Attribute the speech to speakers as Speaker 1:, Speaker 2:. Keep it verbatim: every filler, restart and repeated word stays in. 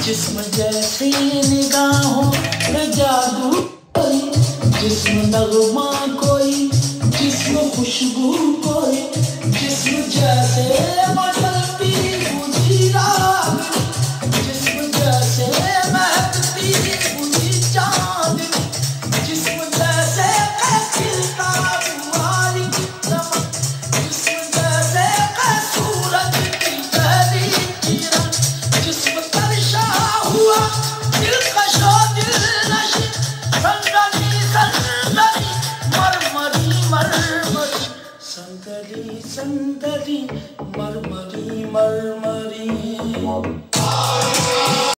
Speaker 1: जिस्म जैसे निगाहों पे जादू कोई, जिस्म नगमा कोई, जिस्म खुशबू कोई, जिस्म जैसे मचलती बुझी रात, जिस्म जैसे महकती बुझी चांद, जिस्म जैसे खिलता बुआरी चमक, जिस्म जैसे सूरज की पहली किरण, जिस्म तरशा हुआ दिलकशो दिलनशी, संदली संदली मरमरी मरमरी, संदली संदली मरमरी मरमरी।